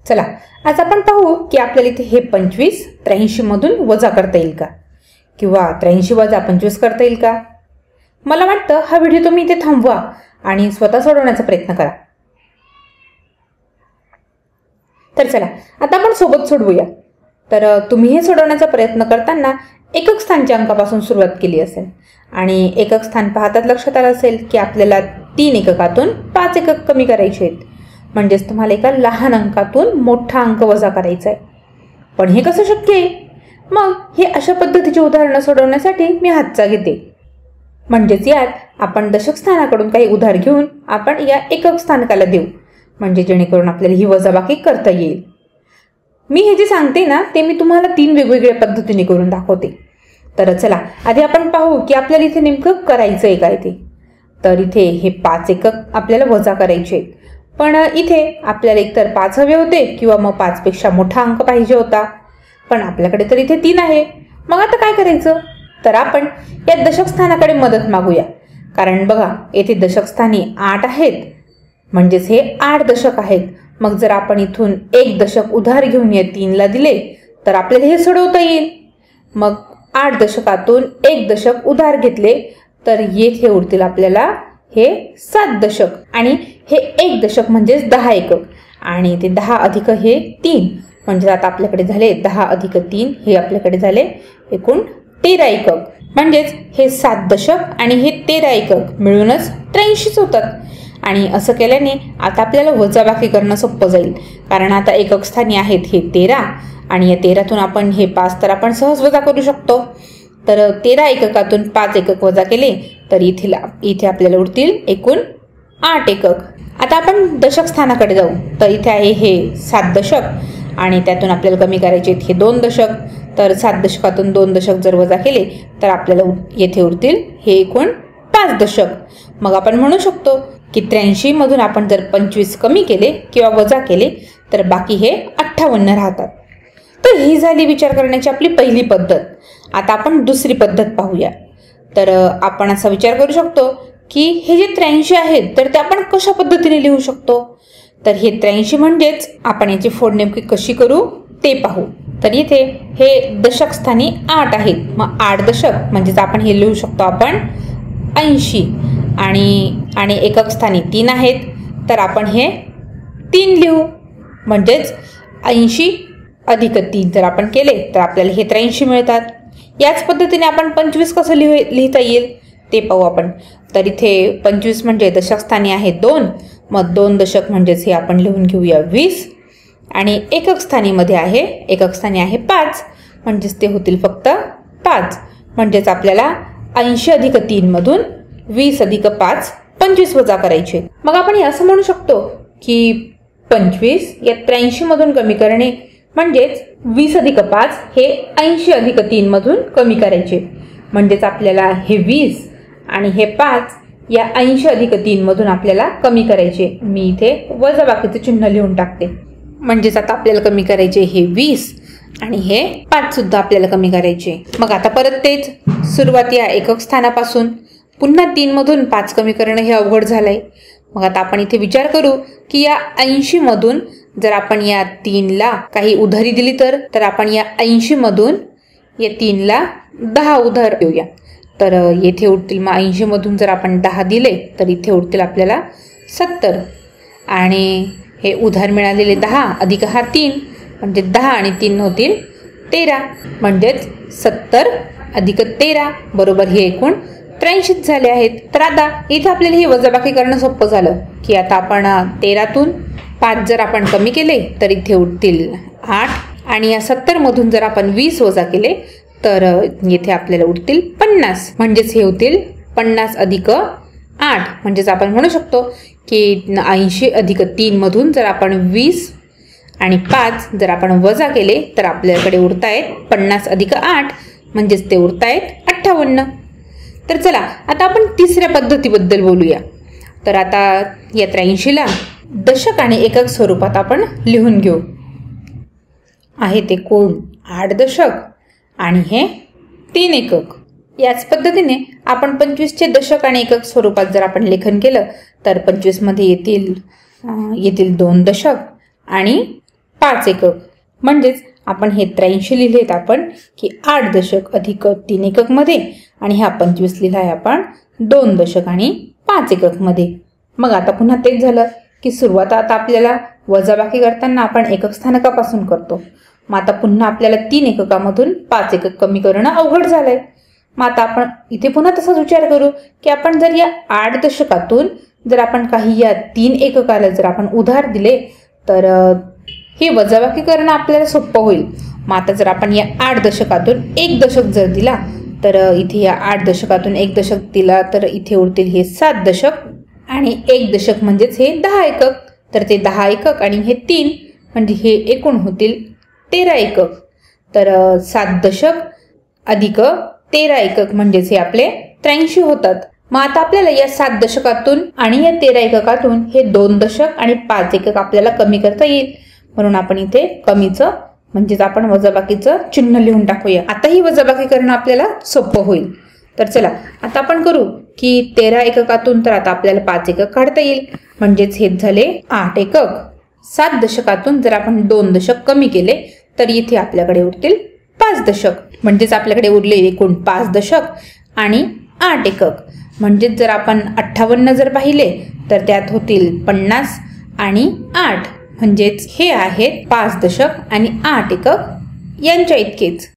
चला आज आपण पाहू की आपल्याला इथे हे 25 83 मधून वजा करता येईल का, किंवा 83 वजा 25 करता येईल का। मला वाटतं हा व्हिडिओ तुम्ही इथे थांबवा आणि स्वतः सोडवण्याचा प्रयत्न करा। तर चला आता आपण सोबत सोडवूया। तर तुम्ही हे सोडवण्याचा प्रयत्न करताना एकक स्थानच्या अंकापासून सुरुवात केली असेल आणि एकक स्थान पाहतात लक्षात आलं असेल की आपल्याला 3 एककातून 5 एकक कमी करायचे आहेत, म्हणजेच तुम्हाला एका लहान अंकातून मोठा अंक वजा करायचा आहे। पण हे कसं शक्य आहे? मग हे अशा पद्धतीचे उदाहरण सोडवण्यासाठी मी हातचा घेते, म्हणजेच यात आपण दशक स्थानाकडून काही उधार घेऊन आपण या एकक स्थानकाला देऊ, म्हणजे जेणेकरून आपल्याला ही वजाबाकी करता येईल। मी हे जे सांगते ना ते मी तुम्हाला 3 वेगवेगळ्या पद्धतीने करून दाखवते। तर चला आधी आपण पाहू की आपल्याला इथे नेमकं करायचं आहे काय ते। तर इथे हे 5 एकक आपल्याला वजा करायचे आहेत, पण इथे आपल्याला एकतर 5 हवे होते किंवा मग 5 पेक्षा मोठा अंक पाहिजे होता, पण आपल्याकडे तर इथे 3 आहे। मग आता काय करायचं? तर आपण या दशक स्थानाकडे मदत मागूया, कारण बघा येथे दशक स्थानी 8 आहेत, म्हणजेच हे 8 दशक आहेत। मग जर आपण इथून 1 दशक उधार घेऊन या 3ला दिले तर आपल्याला हे सोडवता येईल। मग 8 दशकातून 1 दशक उधार घेतले तर येथे उरतील आपल्याला हे 7 दशक, आणि हे 1 दशक म्हणजेच 10 एकक, आणि ते 10 अधिक हे 3 म्हणजे आता आपल्याकडे झाले 10 अधिक 3 हे आपल्याकडे झाले एकूण 13 एकक, म्हणजेच हे 7 दशक आणि हे 13 एकक मिळूनच 83 होतात। आणि असं केल्याने आता आपल्याला वजाबाकी करणं सोपं जाईल, कारण आता एकक स्थानी आहेत हे 13 आणि या 13तून आपण हे 5 तर आपण सहज वजा करू शकतो। तर 13 एककातून 5 एकक वजा केले तर इथे आपल्याला उरतील एकूण 8 एकक। आता आपण दशक स्थानाकडे जाऊ। तर इथे आहे हे 7 दशक आणि त्यातून आपल्याला कमी करायचे हे 2 दशक। तर 7 दशकातून 2 दशक जर वजा केले तर आपल्याला येथे उरतील हे एकूण 5 दशक। मग आपण म्हणू शकतो की 83 मधून आपण जर 25 कमी केले किंवा वजा केले तर बाकी हे 58 राहतात। तर ही झाली विचार करण्याची आपली पहिली पद्धत। आता आपण दुसरी पद्धत पाहूया। तर आपण असा विचार करू शकतो की हे जे 83 आहेत तर ते आपण कशा पद्धतीने लिहू शकतो। तर हे 83 म्हणजेच आपण याची फोड नेमकी कशी करू ते पाहू। तर इथे हे दशक स्थानी 8 आहेत, मग 8 दशक म्हणजेच आपण हे लिहू शकतो आपण 80, आणि एकक स्थानी 3 आहेत तर आपण हे 3 लिहू, म्हणजेच 80 अधिक 3 जर आपण केले तर आपल्याला हे 83 मिळतात। याच पद्धतीने आपण 25 कसं लिहिता येईल ते पाहू आपण। तर इथे 25 म्हणजे दशक स्थानी आहे 2, मग 2 दशक म्हणजेच हे आपण लिहून घेऊया 20, आणि एकक स्थानी आहे 5, म्हणजेच ते होतील फक्त 5, म्हणजेच आपल्याला 80 अधिक 3 मधून 20 अधिक 5 25 वजा करायचे। मग आपण असं म्हणू शकतो की 25 या 83 मधून कमी करणे म्हणजेच 20 अधिक 5 हे 80 अधिक 3 मधून कमी करायचे, म्हणजेच आपल्याला हे 20 आणि हे 5 या 80 अधिक 3 मधून आपल्याला कमी करायचे। मी इथे वजाबाकीचे चिन्ह लिहून टाकते, म्हणजेच आता आपल्याला कमी करायचे हे 20 आणि हे 5 सुद्धा आपल्याला कमी करायचे। मग आता परत तेच सुरुवात या एकक स्थानापासून पुन्हा 3 मधून 5 कमी करणं हे अवघड झालंय। मग आता आपण इथे विचार करू की या 80 मधून जर आपण या 3ला काही उधारी दिली तर आपण या 80 मधून या 3ला 10 उधार देऊया। तर येथे उरतील मग 80 मधून जर आपण 10 दिले तर इथे उरतील आपल्याला 70, आणि हे उधार मिळालेले 10 अधिक हा 3 म्हणजे 10 आणि 3 होतील 13, म्हणजेच 70 अधिक 13 बरोबर हे एकूण 83 झाले आहेत। तर आता इथे आपल्याला ही वजाबाकी करणं सोपं झालं की आता आपण 13तून 5 जर आपण कमी केले तर इथे उरतील 8, आणि या 70 मधून जर आपण 20 वजा केले तर येथे आपल्याला उरतील 50, म्हणजेच हे होतील 50 अधिक 8, म्हणजेच आपण म्हणू शकतो की 80 अधिक 3 मधून जर आपण 20 आणि 5 जर आपण वजा केले तर आपल्याकडे उरतायत 50 अधिक 8, म्हणजेच ते उरतायत 58। तर चला आता आपण तिसऱ्या पद्धतीबद्दल बोलूया। तर आता या 83ला दशक आणि एकक स्वरूपात आपण लिहून घेऊ। आहे ते कोण 8 दशक आणि हे 3 एकक। याच पद्धतीने आपण 25चे दशक आणि एकक स्वरूपात जर आपण लेखन केलं तर 25 मध्ये येतील 2 दशक आणि 5 एकक. म्हणजेच आपण हे 83 लिहिलेत आपण की 8 दशक अधिक 3 एकक मध्ये, आणि हा 25 लिहिलाय आपण 2 दशक आणि 5 एकक मध्ये. मग आता पुन्हा तेच झालं की सुरुवात आता आपल्याला वजाबाकी करताना आपण एकक स्थानकापासून करतो. मग आता पुन्हा आपल्याला 3 एककामधून 5 एकक कमी करणं अवघड झालंय. मग आता आपण इथे पुन्हा तसाच विचार करू की आपण जर या 8 दशकातून जर आपण काही या 3 एककाला जर आपण उधार दिले तर हे वजाबाकी करणं आपल्याला सोपं होईल. मग आता जर आपण या 8 दशकातून 1 दशक जर दिला तर इथे या 8 दशकातून 1 दशक दिला तर इथे उरतील हे 7 दशक, आणि 1 दशक म्हणजेच हे 10 एकक. तर ते 10 एकक आणि हे 3 म्हणजे हे एकूण होतील 13 एकक. तर 7 दशक अधिक 13 एकक म्हणजेच हे आपले 83 होतात. मग आता आपल्याला या 7 दशकातून आणि या 13 एककातून हे 2 दशक आणि 5 एकक आपल्याला कमी करता येईल. म्हणून आपण इथे कमीचं म्हणजेच आपण वजाबाकीचं चिन्ह लिहून टाकूया. आता ही वजाबाकी करणं आपल्याला सोपं होईल. तर चला आता आपण करू की 13 एककातून तर आता आपल्याला 5 एकक काढता येईल. म्हणजेच हे झाले 8 एकक. 7 दशकातून जर आपण 2 दशक कमी केले तर इथे आपल्याकडे उरतील 5 दशक. म्हणजेच आपल्याकडे उरले एकूण 5 दशक आणि 8 एकक. म्हणजेच जर आपण 58 जर पाहिले तर त्यात होतील 50 आणि 8. म्हणजेच हे आहेत 5 दशक आणि 8 एकक यांच्या इतकेच.